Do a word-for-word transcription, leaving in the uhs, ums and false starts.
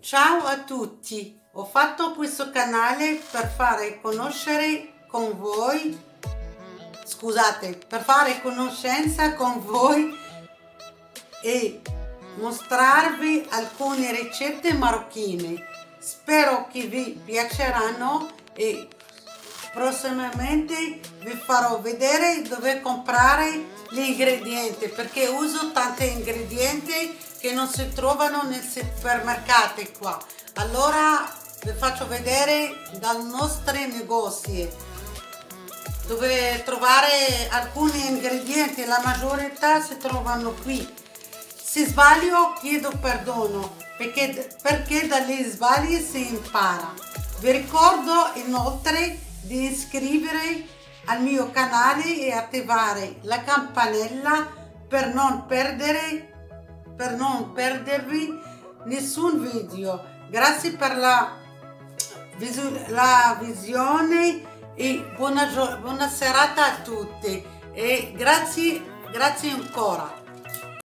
Ciao a tutti, ho fatto questo canale per fare conoscere con voi, scusate, per fare conoscenza con voi e mostrarvi alcune ricette marocchine. Spero che vi piaceranno e prossimamente vi farò vedere dove comprare gli ingredienti, perché uso tanti ingredienti che non si trovano nei supermercati qua. Allora vi faccio vedere dai nostri negozi dove trovare alcuni ingredienti, la maggiorità si trovano qui. Se sbaglio chiedo perdono, perché, perché dagli sbagli si impara. Vi ricordo inoltre di iscrivervi al mio canale e attivare la campanella per non perdere per non perdervi nessun video. Grazie per la, la visione e buona, buona serata a tutti e grazie, grazie ancora.